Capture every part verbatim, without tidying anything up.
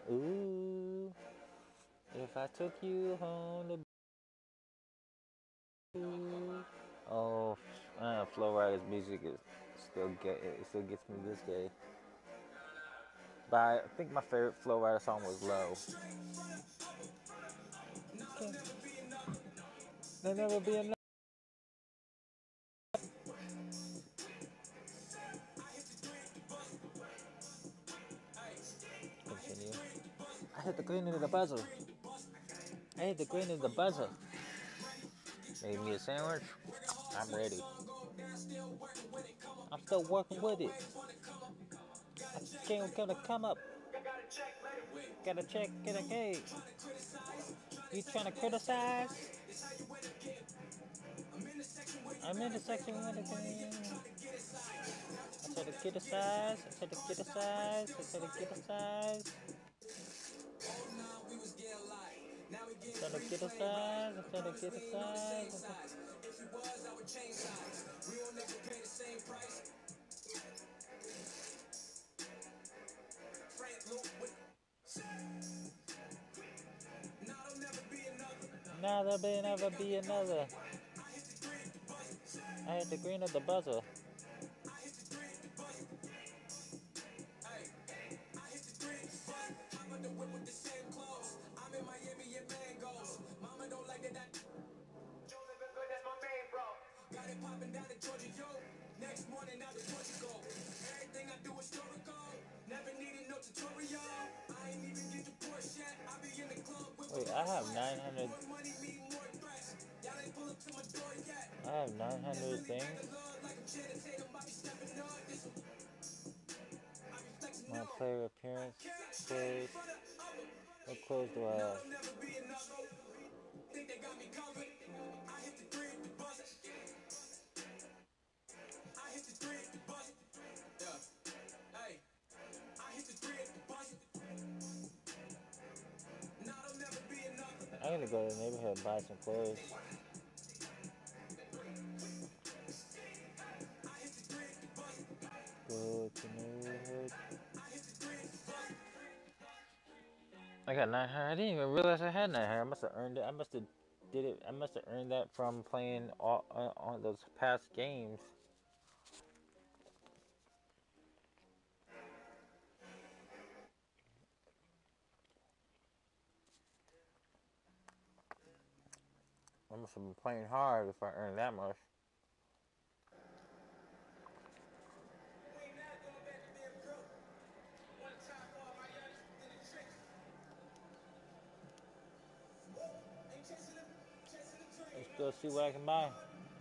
Ooh, if I took you home to ooh. Oh, uh, Flo Rida's music is still get it still gets me this day. But I think my favorite Flo Rida song was Low. Can there never be enough? Continue. I hit the green into the buzzer. I hit the green into the buzzer. Made me a sandwich. I'm ready. I'm still working with it. I can't gonna come up. Gotta check, get a gate. You trying to criticize? I'm in the section with the game. I said to get a size. I said to get a size. I said to get a size. I said to get a size. I said to get a size. Now there'll be never be another. I hit the green of the buzzer. Wait, I have nine hundred. I have nine hundred things. My player appearance. Clothes. What clothes do I have? I'm gonna go to the neighborhood and buy some clothes. Go to the neighborhood. I got nine hundred. I didn't even realize I had nine hundred. I must have earned it. I must have did it. I must have earned that from playing all uh, on those past games. I must have been playing hard if I earned that much. Let's go see what I can buy.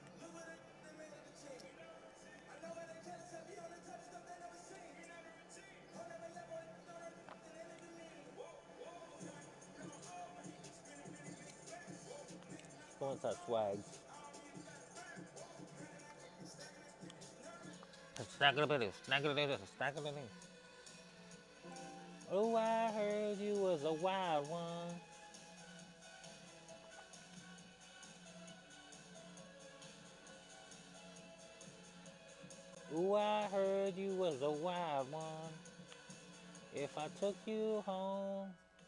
Let's go inside Swags. Snack it a bit. Snack it a bit. Snack it a bit. Oh, I heard you was a wild one. Oh, I heard you was a wild one. If I took you home.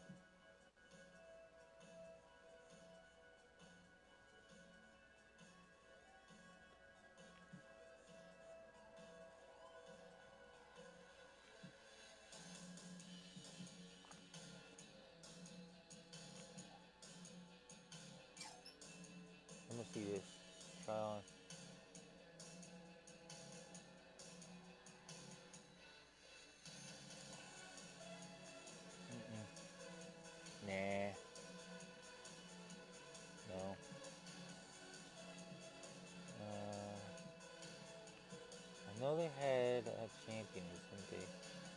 Let me see this. Try on. Mm-mm. Nah. No. Uh, I know they had a champion, didn't they?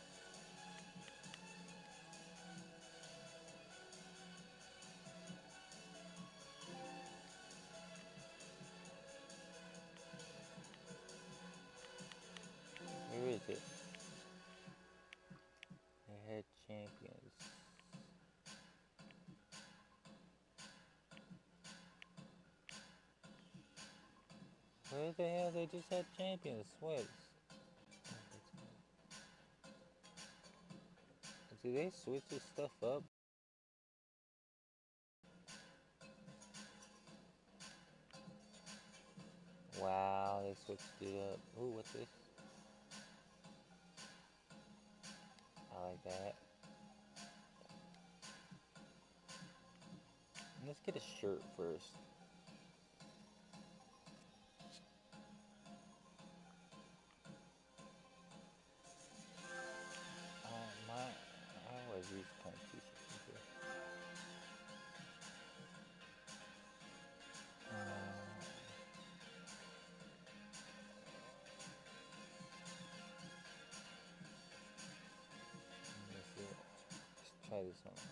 Where is it? They had champions. Where the hell they just had champions? Wait. It's Do they switch this stuff up? Wow, they switched it up. Ooh, what's this? I like that. Let's get a shirt first. Uh, my, I always use kind of t-shirts here. Uh, let's see. Let's try this one.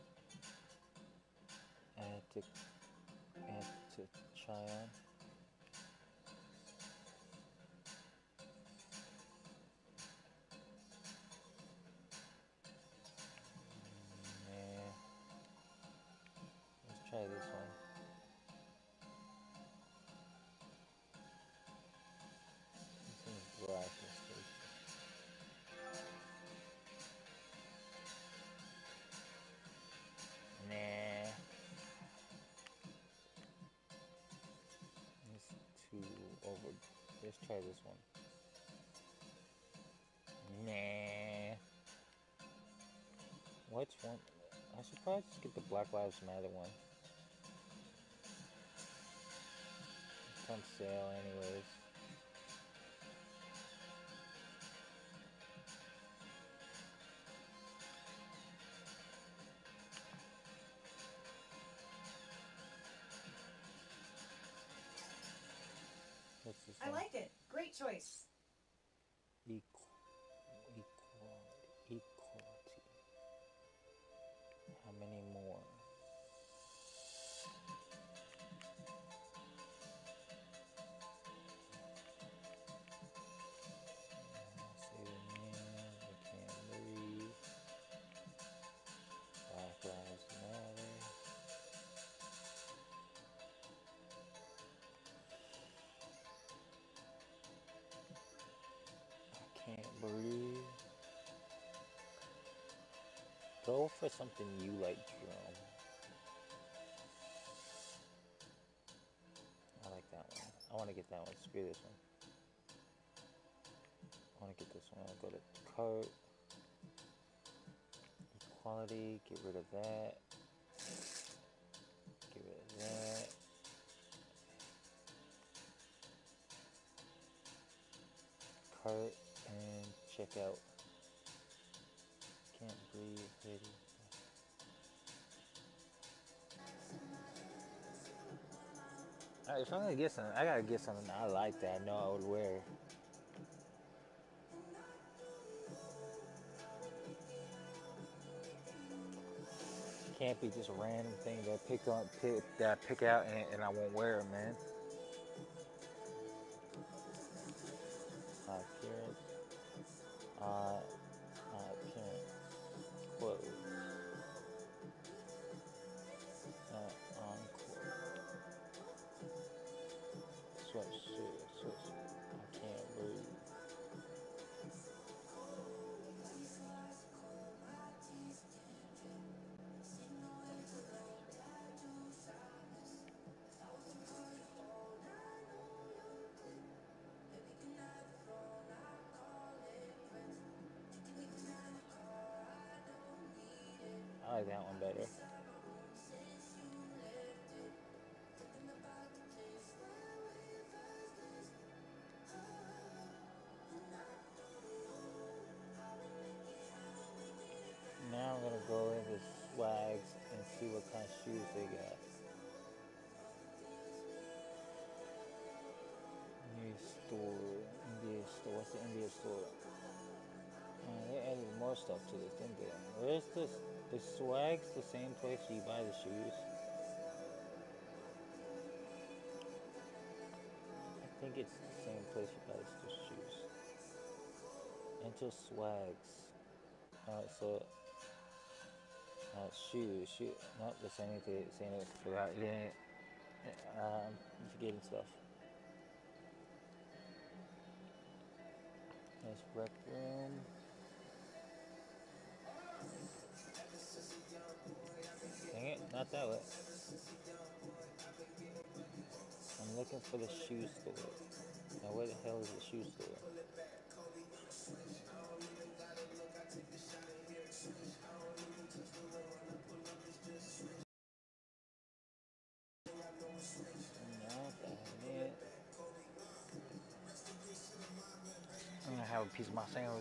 Add to, add to try on. Nah. Let's try this one. This one's black mistake. Nah. It's too over. Let's try this one. Nah. Which one? I should probably just get the Black Lives Matter one. It's on sale anyways. What's this I one? like it. Great choice. Equal, equality, equality. How many more? Say the name. I can't breathe. Black Lives Matter. I can't breathe. Go for something you like, Jerome. I like that one. I want to get that one. Screw this one. I want to get this one. I'll go to cart. Equality. Get rid of that. Get rid of that. Cart and check out. Can't breathe. Ready. Alright, if I'm gonna get something, I gotta get something I like that I know I would wear. Can't be just a random thing that I pick on, pick, that I pick out and, and I won't wear it, man. Uh, appearance. Uh, uh, appearance. Clothes. Uh, encore. Sweatshirt. Sweatshirt. I can't breathe. I like that one better. Now I'm gonna go into Swags and see what kind of shoes they got. India store. India store. What's the India store? Uh, they added more stuff to this, didn't they? Where's this? The Swag's the same place you buy the shoes? I think it's the same place you buy the shoes. Enter Swags. Alright, so uh, shoes, shoe. Nope, the same thing. Same thing. Forgot. Yeah. Um, I'm forgetting stuff. There's rec room. not that way. I'm looking for the shoe store. Now where the hell is the shoe store? No, that ain't it. I'm gonna have a piece of my sandwich.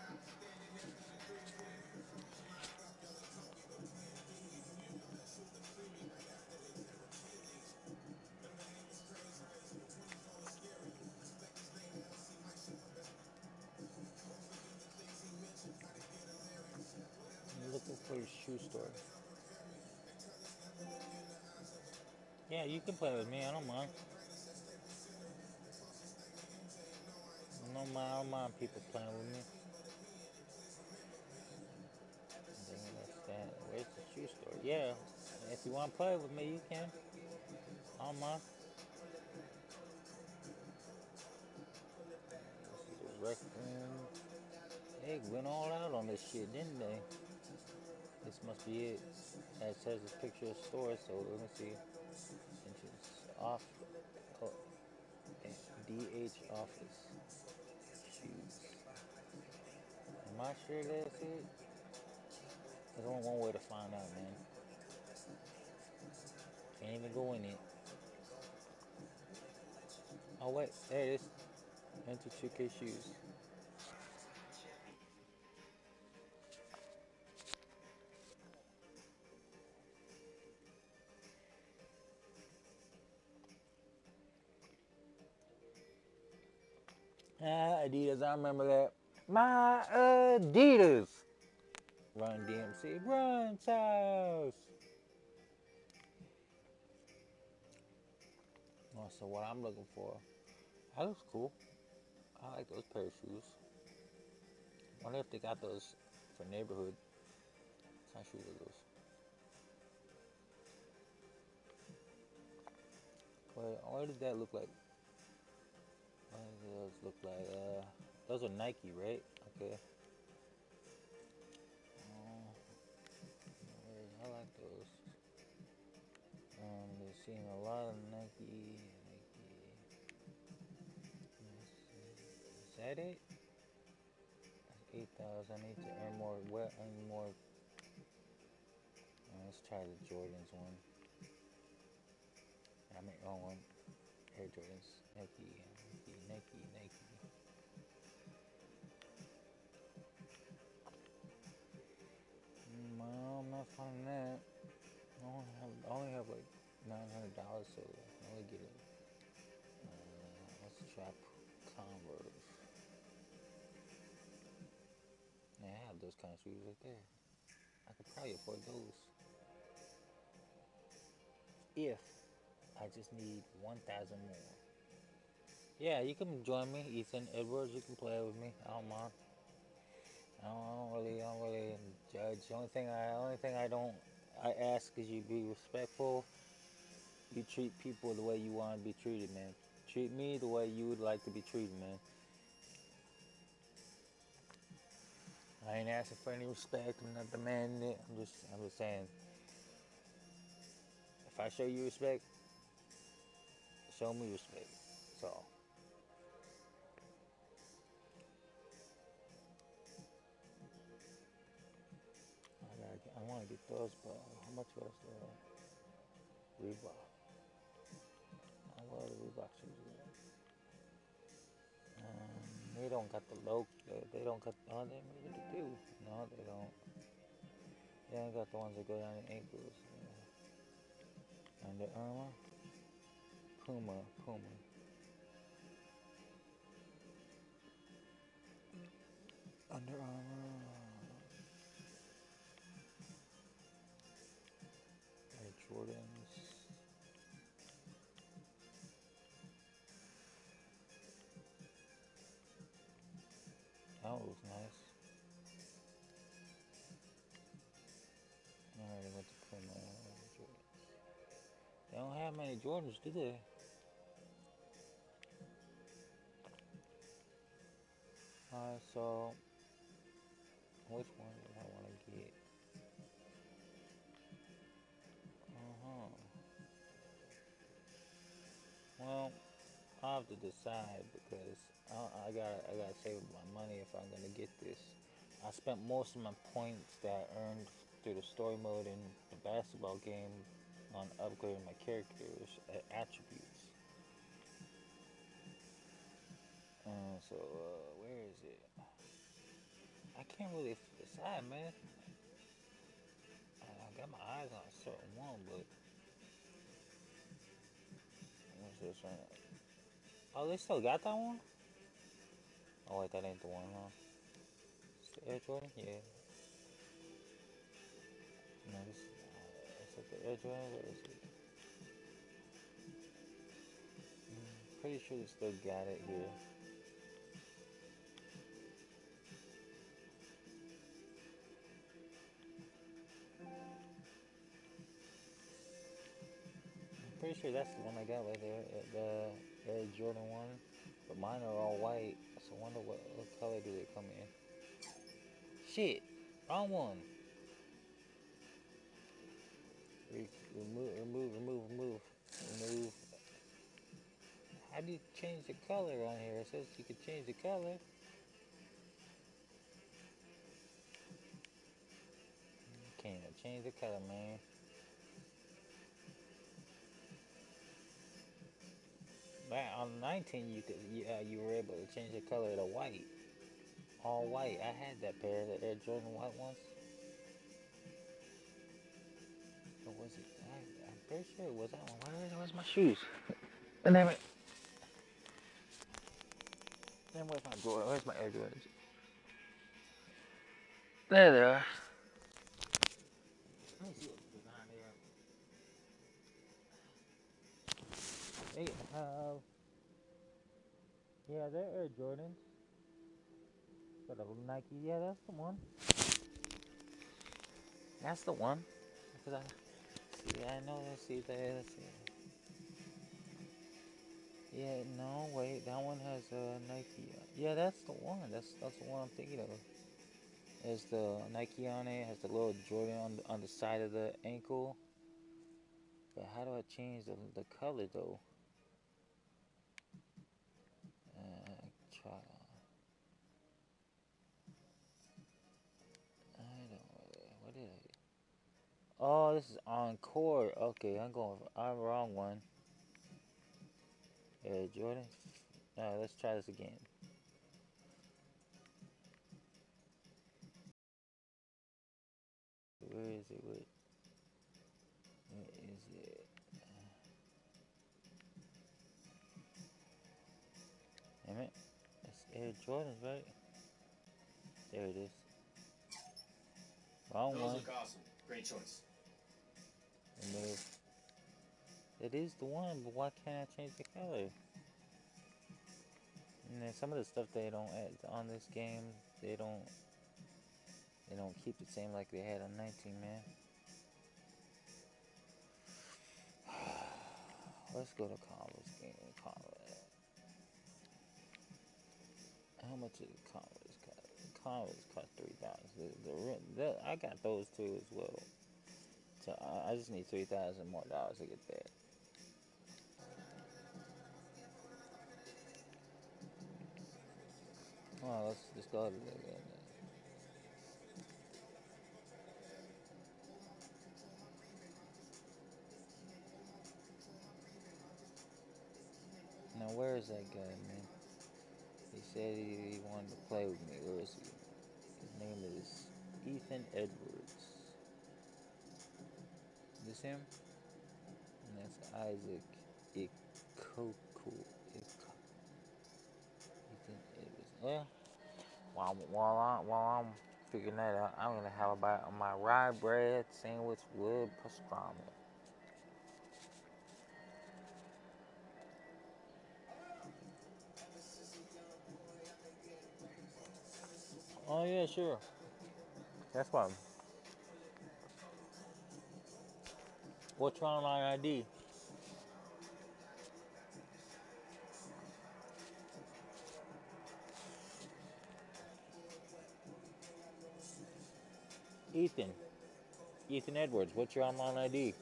I'm looking for the shoe store. Yeah, you can play with me. I don't mind. I don't mind. I don't mind people playing with me. Dang it, that's that. Where's the shoe store? Yeah, if you want to play with me, you can. I don't mind. This is a rec room. They went all out on this shit, didn't they? This must be it. It says a picture of store, so let me see. Entrance off. Oh, D H office. Shoes. Am I sure that's it? There's only one way to find out, man. Can't even go in it. Oh wait, there it is. Enter two K shoes. Ah, Adidas, I remember that. My Adidas. Run D M C. Run house. Oh, so what I'm looking for. That looks cool. I like those pair of shoes. I wonder if they got those for neighborhood. What kind of shoes are those? Wait, what does that look like? What does those look like? Uh, those are Nike, right? Okay. Uh, I like those. Um, they're seeing a lot of Nike. Nike. Is that it? That's eight thousand. I need to earn more. Well, earn more. Uh, let's try the Jordans one. I mean, wrong one. Air Jordans. Nike. Nike. Nike. Nike. Mm, well, I'm not finding that. I only have, I only have like nine hundred dollars, so I can only get it. Uh, let's try Converse. Yeah, I have those kind of shoes right there. I could probably afford those if I just need one thousand more. Yeah, you can join me, Ethan Edwards. You can play with me. I don't mind. I don't, I don't really, I don't really judge. The only thing I, only thing I don't, I ask is you be respectful. You treat people the way you want to be treated, man. Treat me the way you would like to be treated, man. I ain't asking for any respect. I'm not demanding it. I'm just, I'm just saying. If I show you respect, show me respect. So I gotta, get, I want to get those, but how much was the Reebok? I love the Reebok shoes. Um, they don't got the low. They, they don't got. Oh, they maybe they do. No, they don't. They ain't got the ones that go down the ankles. Yeah. Under Armour, Puma, Puma. Under Armour. Air Jordans. That was nice. I already went to Puma. Jordans. They don't have many Jordans, do they? Alright, so which one do I want to get? decide because I, I gotta I gotta save my money if I'm gonna get this. I spent most of my points that I earned through the story mode in the basketball game on upgrading my characters uh, attributes. And so uh, where is it? I can't really decide, man. I, I got my eyes on a certain one, but what's this one? Oh, they still got that one? Oh wait, that ain't the one, huh? It's the Air Jordan? Yeah. No, this is uh, is it the Air Jordan? What is it? Mm, pretty sure they still got it here. I'm pretty sure that's the one I got right there, uh, the Air Jordan one. But mine are all white, so I wonder what, what color do they come in. Shit, wrong one. Re- remove, remove, remove, remove, remove. How do you change the color on here? It says you can change the color. You can't even change the color, man. Back on nineteen, you could, you, uh, you were able to change the color to white, all white. I had that pair, the Air Jordan white ones. Or was it? I, I'm pretty sure it was that one. Where, where's my shoes? And then, then where's my Jordan? Where's my Air Jordans? There they are. Let me see what's behind there. They have, yeah, they're Air Jordans. Got a Nike. Yeah, that's the one. That's the one. Because I see, I know. Let's see there. Let's see. Yeah, no, wait. That one has a Nike. Yeah, that's the one. That's that's the one I'm thinking of. There's the Nike on it. Has the little Jordan on the, on the side of the ankle. But how do I change the the color though? Uh, try. I don't really. What did I? Oh, this is Encore. Okay, I'm going. I'm wrong one. Yeah, Jordan. Alright, let's try this again. Where is it? Where, where is it? Damn it. It's Air Jordans, right? There it is. Wrong Those one. look awesome. Great choice. Remove. It is the one, but why can't I change the color? And then some of the stuff they don't add on this game, they don't they don't keep it same like they had on nineteen, man. Let's go to Converse game. Converse. How much is Converse cost? Converse cost three thousand. The, the, the, I got those too as well. So I, I just need three thousand more dollars to get that. Well, let's just go to the. Now where is that guy, man? He said he, he wanted to play with me. Where is he? His name is Ethan Edwards. This him? And that's Isaac Ikoku. Iko- Ethan Edwards. Yeah. While while I while I'm figuring that out, I'm gonna have about my rye bread sandwich with pastrami. Oh yeah, sure. That's fine. What's on my I D? Ethan. Ethan Edwards. What's your online I D?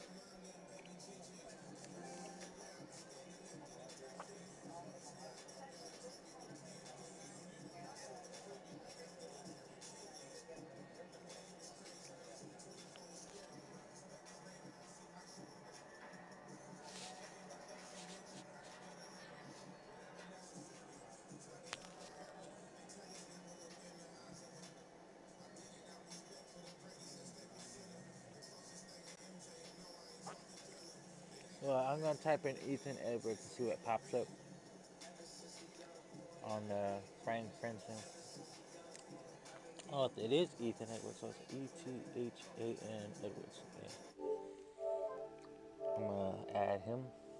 Well, I'm gonna type in Ethan Edwards to see what pops up on the friend, for instance. Oh, it is Ethan Edwards. So it's E T H A N Edwards. Okay. I'm gonna add him.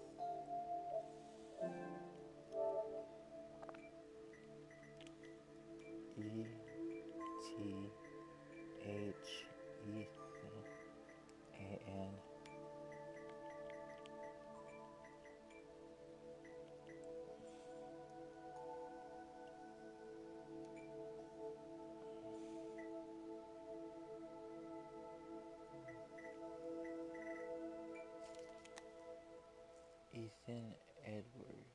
E T H E A N. Ethan Edward.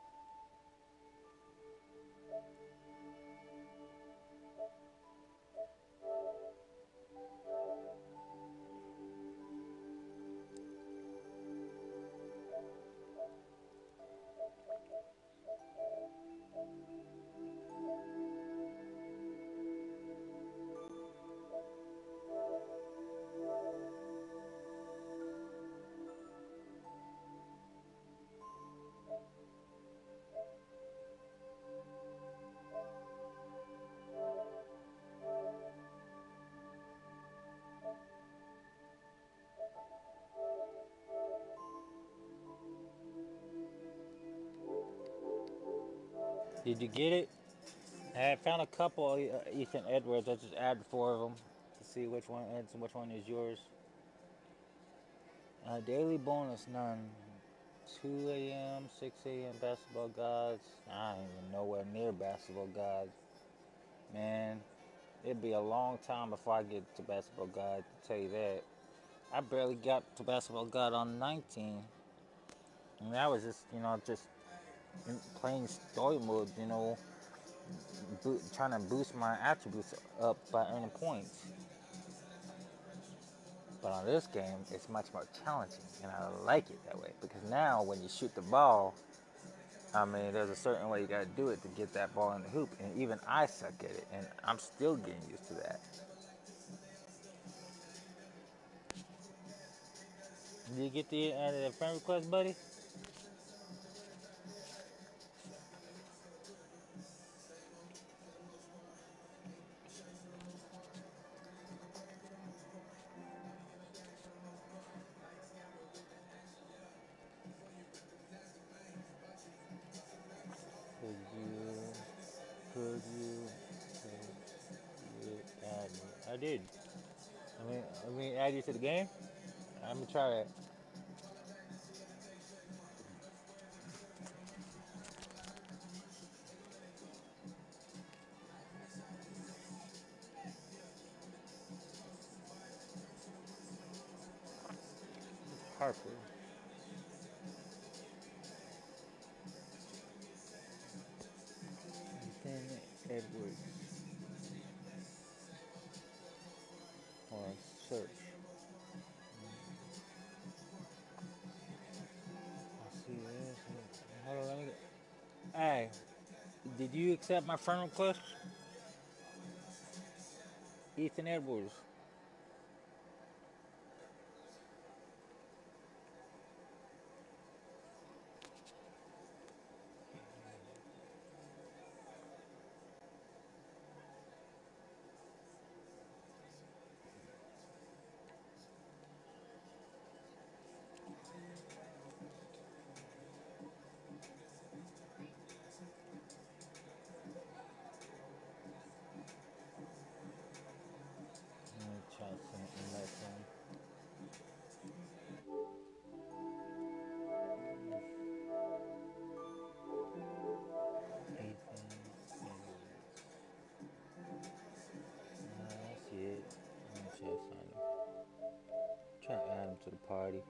Did you get it? I found a couple of uh, Ethan Edwards. I just added four of them to see which one and which one is yours. Uh, daily bonus none. two a m, six a m basketball gods. I ain't even nowhere near basketball gods. Man, it'd be a long time before I get to basketball god, to tell you that. I barely got to basketball god on nineteen. And that was just, you know, just playing story mode, you know, bo- trying to boost my attributes up by earning points. But on this game, it's much more challenging, and I like it that way because now when you shoot the ball, I mean, there's a certain way you got to do it to get that ball in the hoop, and even I suck at it, and I'm still getting used to that. Did you get the, uh, the friend request, buddy? Could you, could you, could you add me? I did. I mean, I mean, add you to the game. I'm gonna try that. Harper. Ethan Edwards. Or search. I see this. Hold on, let me get. Hey, did you accept my friend request? Ethan Edwards. Let me try something like that. Ethan Edwards. Uh, that's it. Let me try something. Try to add him to the party.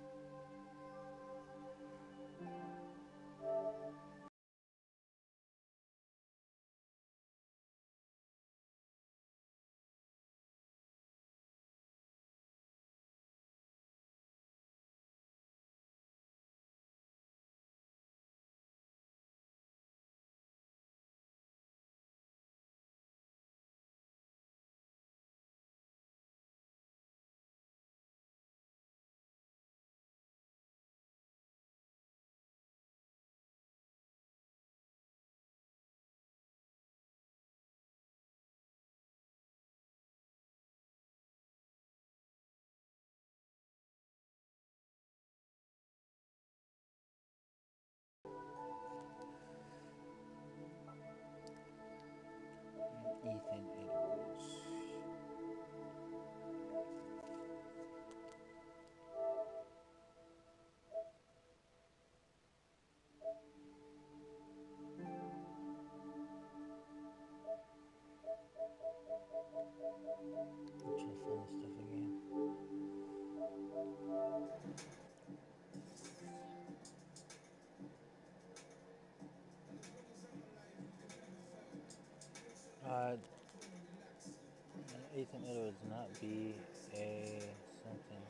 Ethan Edwards, not B A something.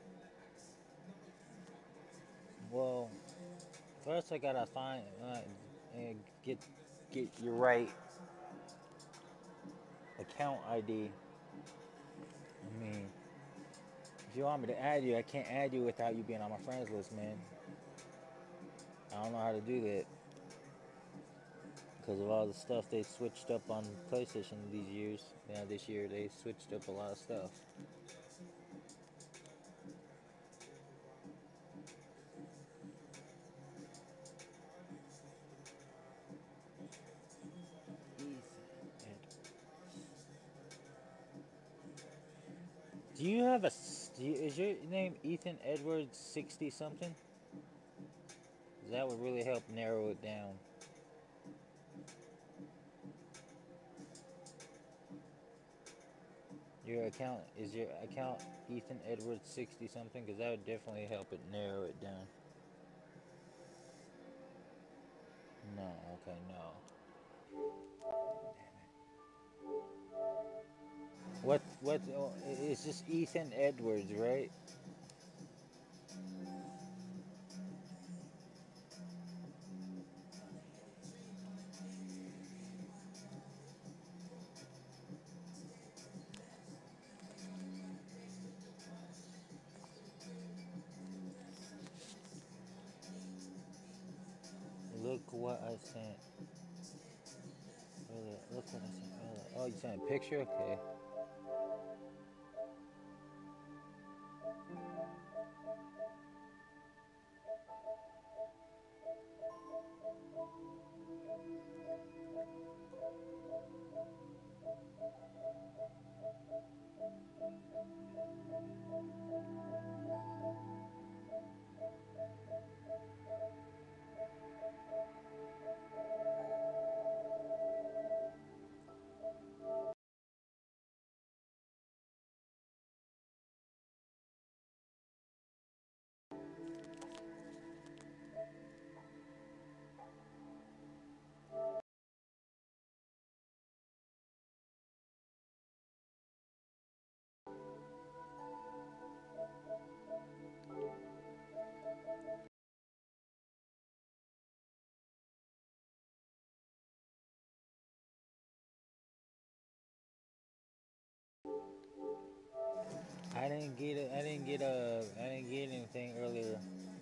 Well, first I gotta find uh, and get get your right account I D. I mean, if you want me to add you, I can't add you without you being on my friends list, man. I don't know how to do that because of all the stuff they switched up on PlayStation these years. Yeah, this year they switched up a lot of stuff. Ethan Do you have a? Do you, is your name Ethan Edwards sixty something? That would really help narrow it down. Your account is your account Ethan Edwards sixty something? Because that would definitely help it narrow it down. No, okay, no. What? What? Oh, it's just Ethan Edwards, right? Look what I sent earlier. Look what I sent earlier. Oh, you sent a picture? Okay. I didn't get it. I didn't get a. I didn't get anything earlier.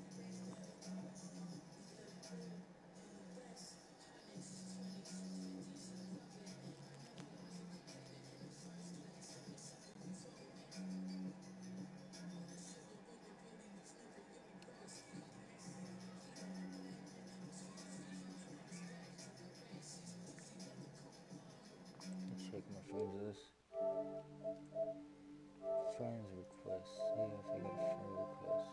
Check my friends list. Friends request. See if I got a friend request.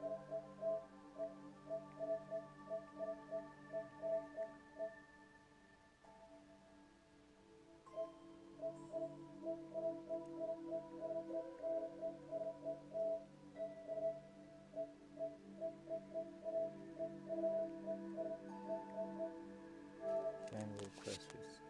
Friend request.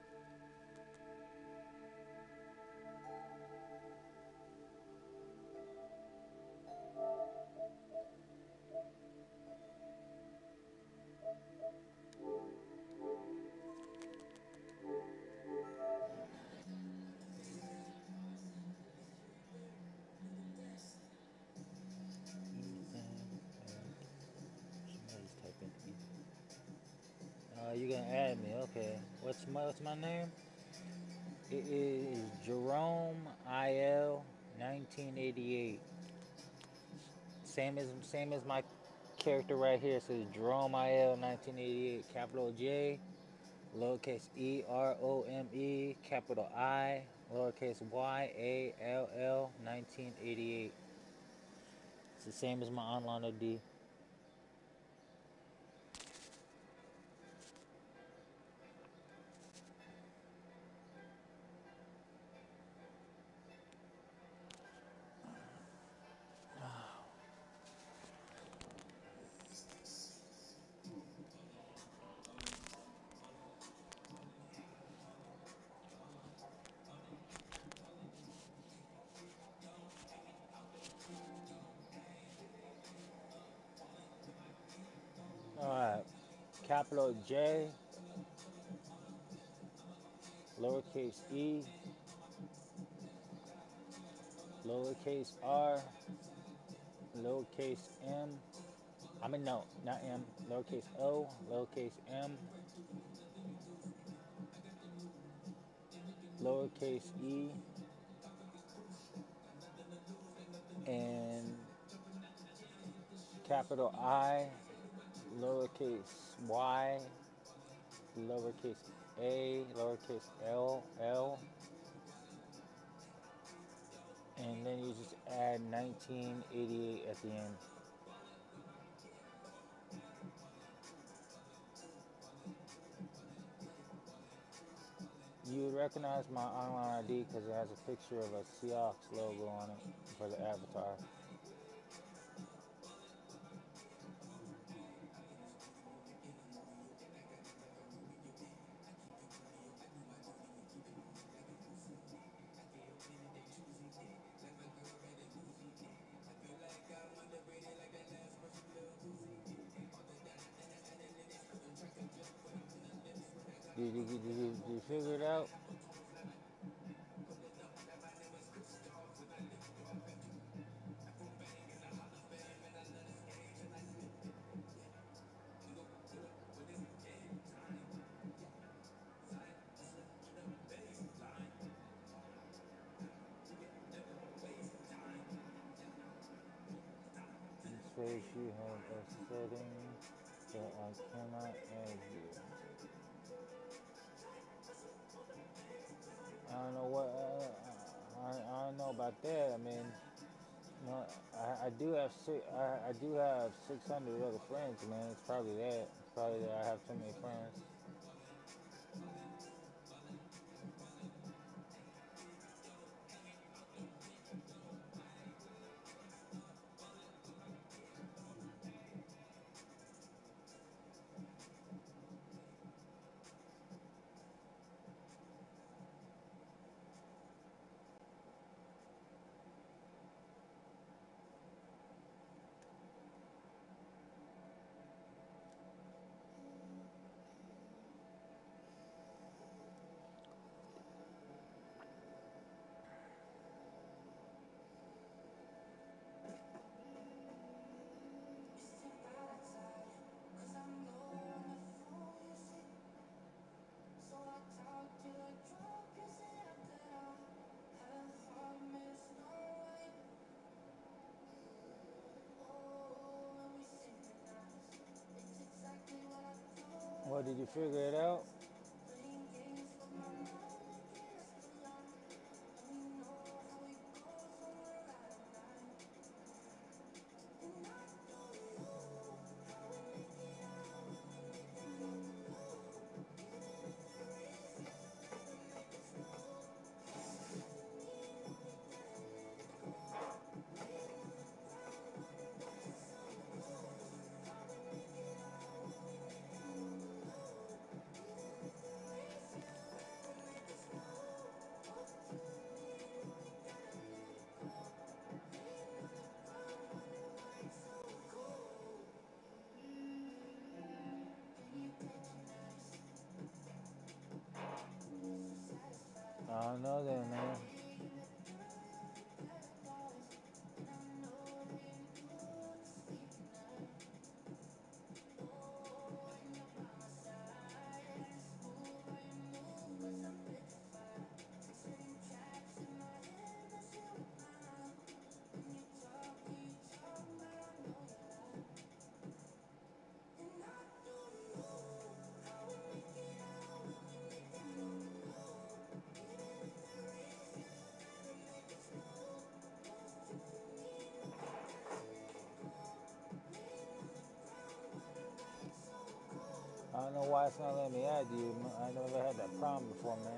Ethan. Somebody's typing Ethan. Uh, you gonna add me? Okay. What's my What's my name? It is Jerome I L nineteen eighty-eight. Same as same as my character right here. It says Jerome I L nineteen eighty-eight. Capital J, lowercase E R O M E, capital I, lowercase Y A L L nineteen eighty-eight. It's the same as my online I D. capital J, lowercase e, lowercase r, lowercase m, I mean, no, not m, lowercase o, lowercase m, lowercase e, and capital I, lowercase y, lowercase a, lowercase l, l, and then you just add nineteen eighty-eight at the end. You would recognize my online I D because it has a picture of a Seahawks logo on it for the avatar. Did you, did you, did you figure it out? This page you have a setting that I cannot add you. I don't know what, uh, I, I don't know about that. I mean, no, I, I do have six, I, I do have six hundred other friends, man. It's probably that. It's probably that I have too many friends. What, did you figure it out? I don't know then, man. I don't know why it's not letting me add you. I never had that problem before, man.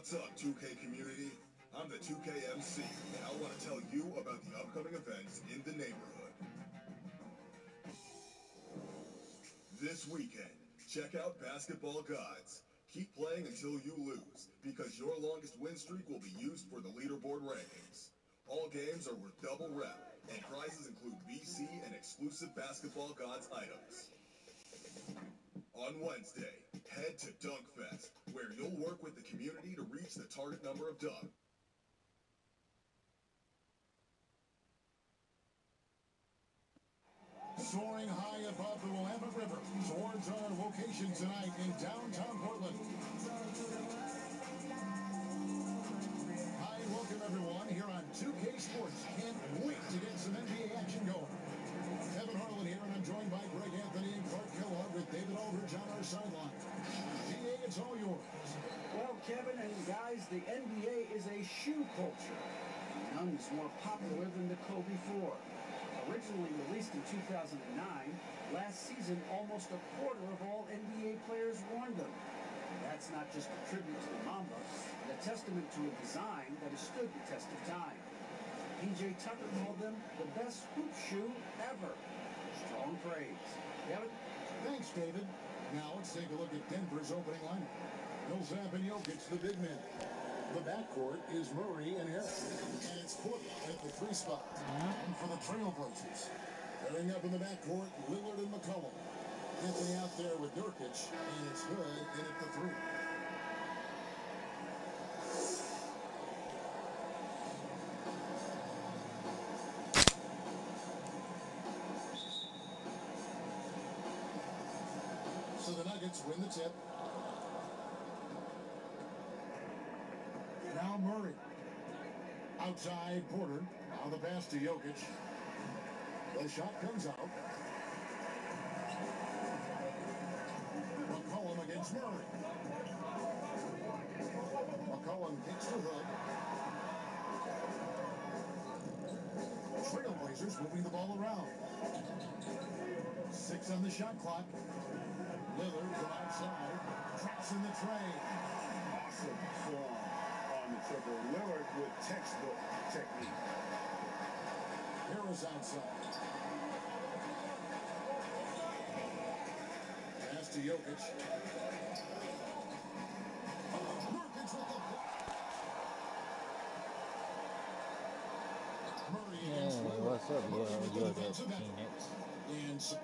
What's up, two K community? I'm the two K M C, and I want to tell you about the upcoming events in the neighborhood. This weekend, check out Basketball Gods. Keep playing until you lose, because your longest win streak will be used for the leaderboard rankings. All games are worth double rep, and prizes include V C and exclusive Basketball Gods items. On Wednesday, head to Dunkfest, where you'll work with the community to reach the target number of dunks. Soaring high above the Willamette River towards our location tonight in downtown Portland. Hi, welcome everyone here on two K Sports. Can't wait to get some N B A action going. Kevin Harlan here, and I'm joined by Greg Anthony and Clark Kellogg with David Aldridge on our sideline. D A, it's all yours. Well, Kevin and guys, the N B A is a shoe culture. None is more popular than the Kobe four. Originally released in two thousand nine, last season almost a quarter of all N B A players worn them. That's not just a tribute to the Mamba, but a testament to a design that has stood the test of time. P J Tucker called them the best hoop shoe ever. Strong praise. Kevin? Thanks, David. Now let's take a look at Denver's opening lineup. Millsap and Jokic, the big men. The backcourt is Murray and Harris. And it's Portland at the three spot. And for the Trailblazers, pairing up in the backcourt, Lillard and McCollum. Anthony out there with Nurkic, and it's Hood in at the three. So the Nuggets win the tip. Now Murray. Outside Porter. Now the pass to Jokic. The shot comes out. McCollum against Murray. McCollum kicks to Hood. Trailblazers moving the ball around. Six on the shot clock. Lillard from outside. Traps in the tray. Awesome form on the triple. Lillard with textbook technique. Harris outside. Pass to Jokic. Nurkic with the block. Murray Yeah, against Lillard. what's up, yo, Murray with yo, the yo, defensive effort. Phoenix? And so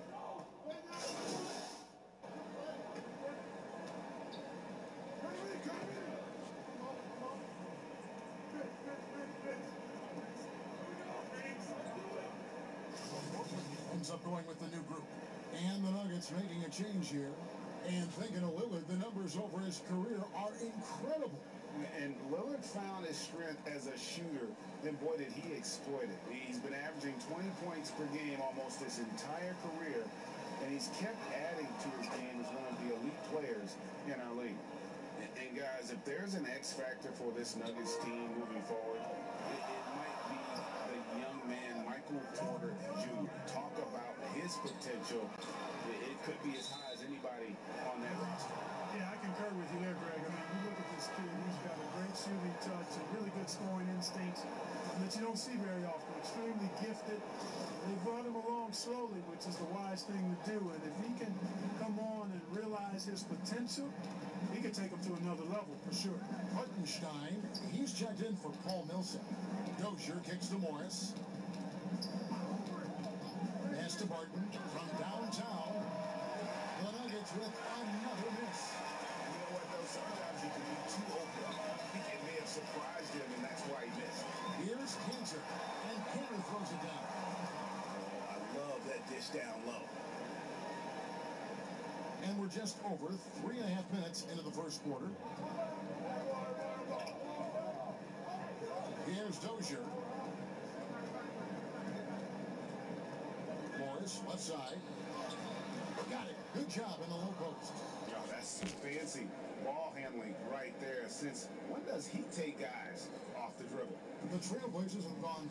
ends up going with the new group. And the Nuggets making a change here. And thinking of Lillard, the numbers over his career are incredible. And Lillard found his strength as a shooter, and boy, did he exploit it. He's been averaging twenty points per game almost his entire career, and he's kept adding to his game as one of the elite players in our league. And, and guys, if there's an X factor for this Nuggets team moving forward, it, it might be the young man, Michael Porter Junior Talk about his potential. It, it could be as high as anybody on that roster. Yeah, I concur with you there, Greg. I mean, you look at this kid, he's got a great shooting touch, a really good scoring instincts that you don't see very often. Extremely gifted. They brought him along slowly, which is the wise thing to do. And if he can come on and realize his potential, he can take him to another level for sure. Hartenstein, he's checked in for Paul Millsap. Dozier kicks to Morris. Pass to Barton from downtown. The Nuggets with another miss. You know what, though? Sometimes you can be too open. I think it may have surprised him, and that's why he missed. Here's Cantor, and Cantor throws it down. Oh, I love that dish down low. And we're just over three and a half minutes into the first quarter. Here's Dozier. Morris, left side. Got it. Good job in the low post. Yo, that's fancy ball handling right there. Since when does he take guys off the dribble? The Trailblazers have gone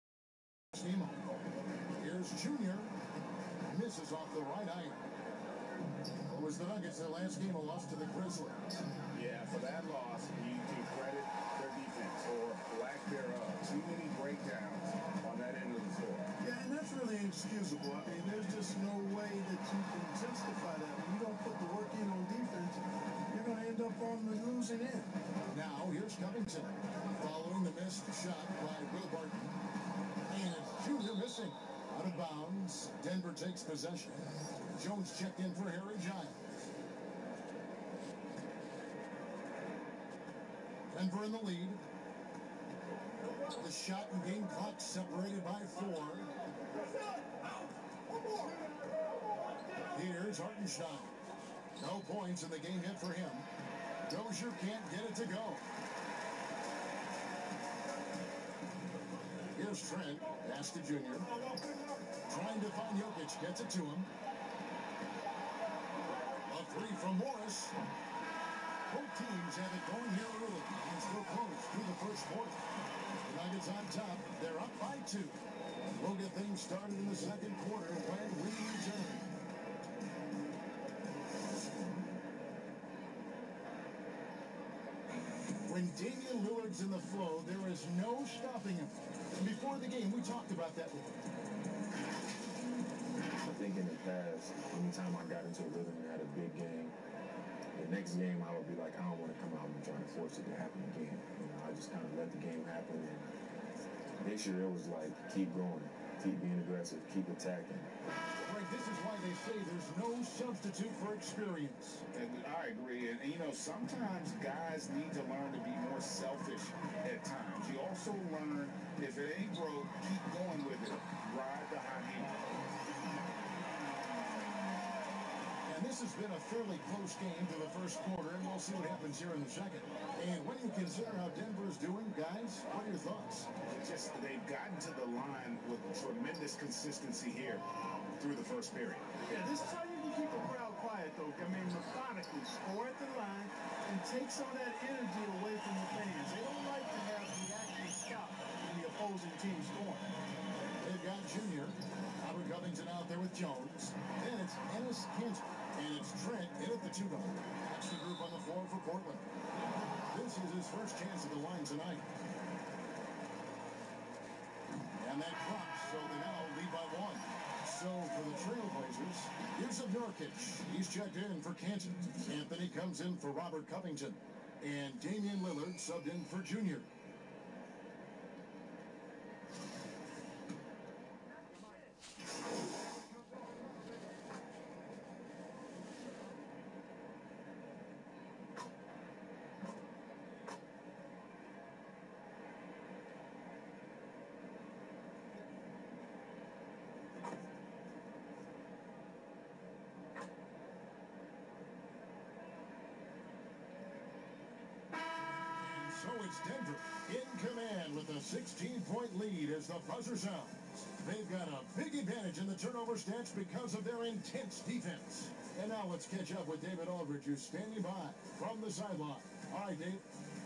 steam on. Here's Junior. Misses off the right iron. It was the Nuggets their last game, a loss to the Grizzlies. Yeah, for that loss, you can credit their defense or lack thereof. Too many breakdowns on that end of the floor. Yeah, and that's really inexcusable. I mean, there's just no way that you can justify that. When you don't put the work in on defense, you're going to end up on the losing end. Now, here's Covington, following the missed shot by Will Barton. And it's Junior missing. Out of bounds, Denver takes possession. Jones checked in for Harry Giles. Denver in the lead. The shot and game clock separated by four. Here's Hartenstein. No points in the game hit for him. Dozier can't get it to go. Here's Trent. Pass to Junior. Trying to find Jokic. Gets it to him. A three from Morris. Both teams have it going here early. And still close through the first quarter. The Nuggets on top. They're up by two. We'll get things started in the second quarter when we return. When Damian Lillard's in the flow, there is no stopping him. And before the game, we talked about that with him. I think in the past, anytime I got into a rhythm and had a big game, the next game I would be like, I don't want to come out and try to force it to happen again. You know, I just kind of let the game happen. And this year it was like, keep going, keep being aggressive, keep attacking. Right, this is why they say there's no substitute for experience. And I agree. And, and, you know, sometimes guys need to learn to be more selfish at times. You also learn, if it ain't broke, keep going with it. Ride the hot hand. And this has been a fairly close game to the first quarter, and we'll see what happens here in the second. And when you consider how Denver's doing, guys, what are your thoughts? It's just they've gotten to the line with tremendous consistency here through the first period. Yeah, this is how you can keep a crowd quiet, though. I mean, methodically score at the line and take some of that energy away from the fans. They don't like to have the action stop when the opposing team scoring. They've got Junior. Robert Covington out there with Jones. Then it's Enes Kanter. And it's Trent in at the two guard. That's the group on the floor for Portland. This is his first chance at the line tonight. And that drops, so they now lead by one. So for the Trailblazers, here's Nurkic. He's checked in for Kanter. Anthony comes in for Robert Covington. And Damian Lillard subbed in for Junior. So it's Denver in command with a sixteen-point lead as the buzzer sounds. They've got a big advantage in the turnover stats because of their intense defense. And now let's catch up with David Aldridge, who's standing by from the sideline. All right, Dave.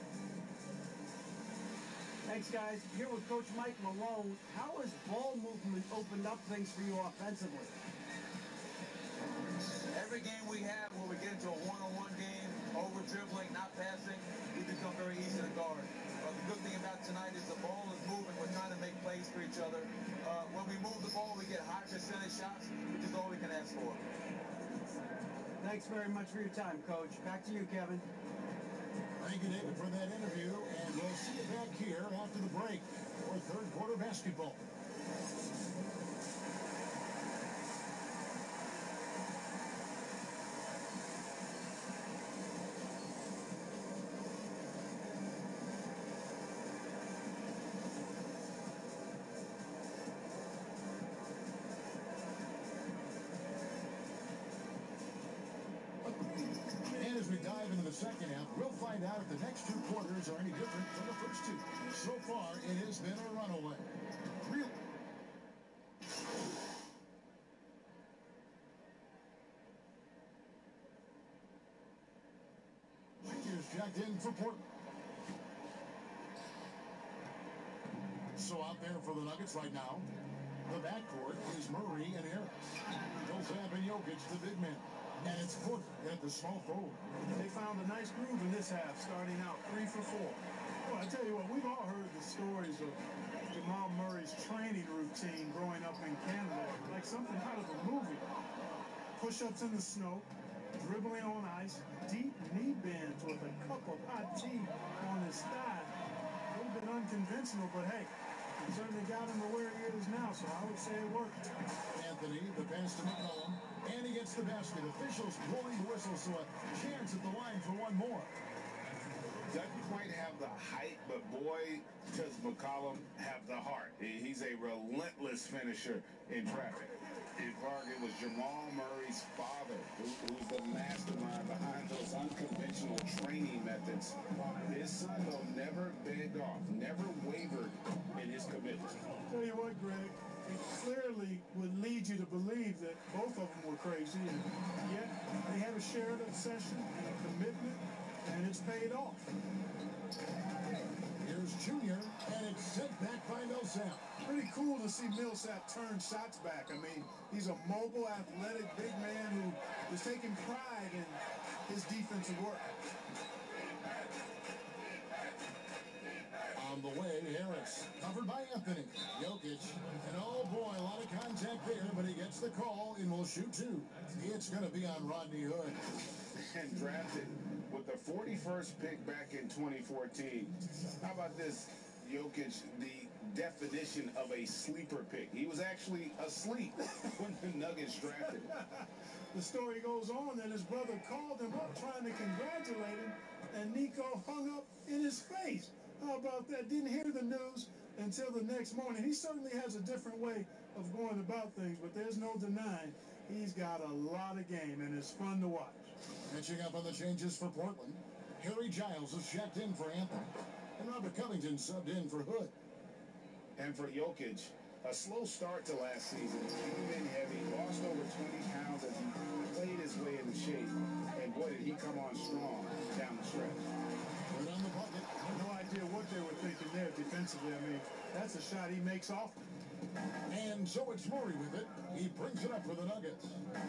Thanks, guys. Here with Coach Mike Malone. How has ball movement opened up things for you offensively? Every game we have where we get into a one-on-one game, over dribbling, not passing, we become very easy to guard. But the good thing about tonight is the ball is moving. We're trying to make plays for each other. Uh, when we move the ball, we get high percentage shots, which is all we can ask for. Thanks very much for your time, Coach. Back to you, Kevin. Thank you, David, for that interview. And we'll see you back here after the break for third quarter basketball. And as we dive into the second half, we'll find out if the next two quarters are any different from the first two. So far, it has been a runaway. Real. Rangers checked in for Portland. So out there for the Nuggets right now, the backcourt is Murray and Harris. Millsap and Jokic, the big men. And it's Foot at the small forward. They found a nice groove in this half, starting out three for four. Well, I tell you what, we've all heard the stories of Jamal Murray's training routine growing up in Canada, like something out of a movie. Push-ups in the snow, dribbling on ice, deep knee bends with a cup of hot tea on his thigh. A little bit unconventional, but hey, it certainly got him to where he is now, so I would say it worked. Anthony, the pass to McCollum, and he gets the basket. Officials blowing the whistle, so a chance at the line for one more. Doesn't quite have the height, but boy, does McCollum have the heart. He's a relentless finisher in traffic. And Clark, it was Jamal Murray's father who, who's the mastermind behind those unconventional training methods. His son, though, never begged off, never wavered in his commitment. Tell you what, Greg, it clearly would lead you to believe that both of them were crazy, and yet they had a shared obsession and a commitment, and it's paid off. Here's Junior, and it's sent back by Millsap. Pretty cool to see Millsap turn shots back. I mean, he's a mobile, athletic, big man who is taking pride in his defensive work. On the way, Harris, covered by Anthony. Jokic, and oh boy, a lot of contact there, but he gets the call and will shoot two. It's going to be on Rodney Hood. And drafted with the forty-first pick back in twenty fourteen. How about this, Jokic, the definition of a sleeper pick. He was actually asleep when the Nuggets drafted him. The story goes on that his brother called him up trying to congratulate him, and Nico hung up in his face. How about that? Didn't hear the news until the next morning. He certainly has a different way of going about things, but there's no denying he's got a lot of game, and it's fun to watch. Catching up on the changes for Portland, Harry Giles is checked in for Anthony, and Robert Covington subbed in for Hood. And for Jokic, a slow start to last season. Came in heavy, lost over twenty pounds as he played his way into shape. And boy, did he come on strong down the stretch. Right on the bucket. I have no idea what they were thinking there defensively. I mean, that's a shot he makes often. And so it's Murray with it. He brings it up for the Nuggets.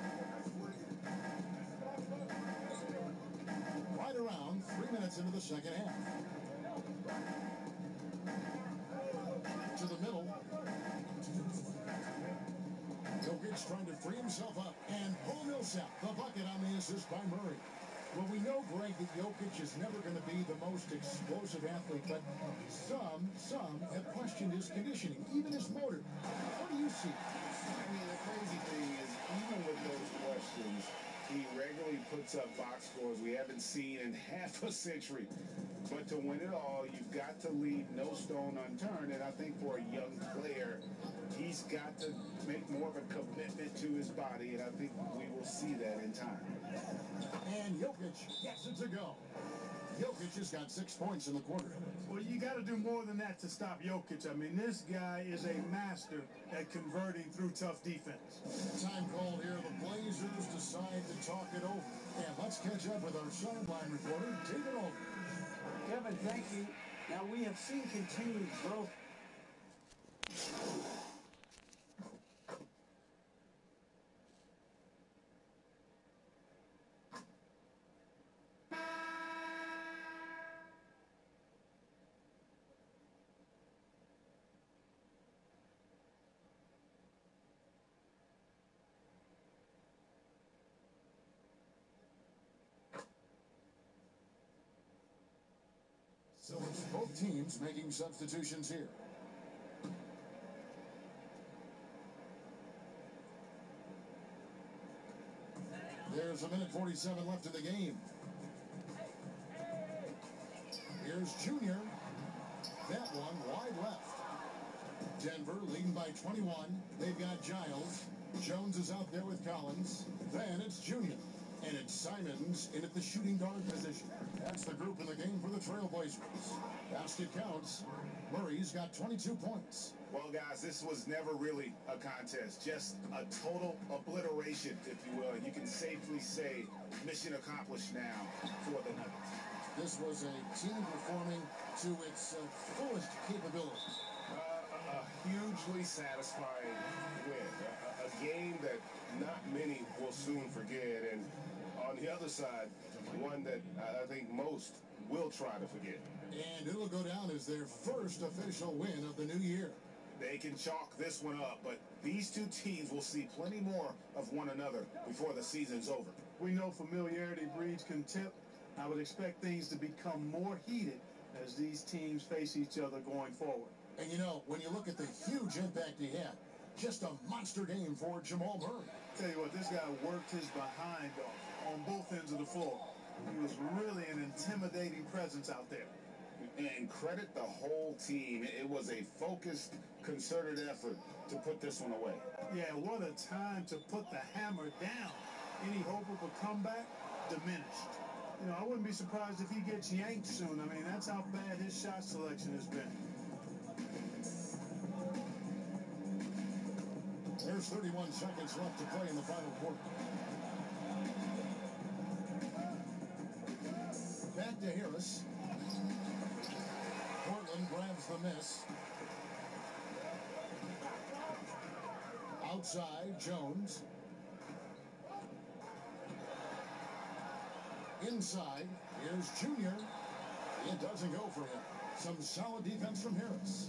Right around three minutes into the second half. To the middle. Jokic trying to free himself up. And Paul Millsap, the bucket on the assist by Murray. Well, we know, Greg, that Jokic is never going to be the most explosive athlete, but some, some have questioned his conditioning, even his motor. What do you see? I mean, the crazy thing is, even with those questions, he regularly puts up box scores we haven't seen in half a century. But to win it all, you've got to leave no stone unturned. And I think for a young player, he's got to make more of a commitment to his body. And I think we will see that in time. And Jokic gets it to go. Jokic has got six points in the quarter. Well, you got to do more than that to stop Jokic. I mean, this guy is a master at converting through tough defense. Time called here. The Blazers decide to talk it over. And let's catch up with our sideline reporter, David Aldridge. Kevin, thank you. Now, we have seen continued growth. So it's both teams making substitutions here. There's a minute forty-seven left in the game. Here's Junior. That one wide left. Denver leading by twenty-one. They've got Giles. Jones is out there with Collins. Then it's Junior. And it's Simons in at the shooting guard position. That's the group in the game for the Trailblazers. Basket counts. Murray's got twenty-two points. Well, guys, this was never really a contest. Just a total obliteration, if you will. You can safely say mission accomplished now for the Nuggets. This was a team performing to its uh, fullest capabilities. Uh, a, a hugely satisfying win. A, a game that not many will soon forget. And on the other side, one that I think most will try to forget. And it'll go down as their first official win of the new year. They can chalk this one up, but these two teams will see plenty more of one another before the season's over. We know familiarity breeds contempt. I would expect things to become more heated as these teams face each other going forward. And you know, when you look at the huge impact he had, just a monster game for Jamal Murray. Tell you what, this guy worked his behind off on both ends of the floor. He was really an intimidating presence out there. And credit the whole team. It was a focused, concerted effort to put this one away. Yeah, what a time to put the hammer down. Any hope of a comeback diminished. You know, I wouldn't be surprised if he gets yanked soon. I mean, that's how bad his shot selection has been. There's thirty-one seconds left to play in the final quarter. Back to Harris. Portland grabs the miss. Outside, Jones. Inside, here's Junior. It doesn't go for him. Some solid defense from Harris.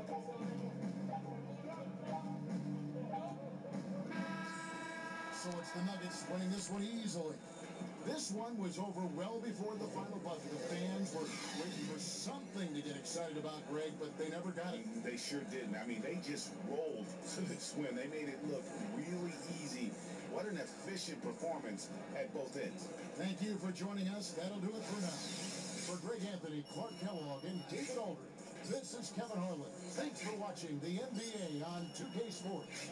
So it's the Nuggets winning this one easily. This one was over well before the final buzzer. The fans were waiting for something to get excited about, Greg, but they never got it. They sure didn't. I mean, they just rolled to this win. They made it look really easy. What an efficient performance at both ends. Thank you for joining us. That'll do it for now. For Greg Anthony, Clark Kellogg, and David Aldridge, this is Kevin Harlan. Thanks for watching the N B A on two K Sports.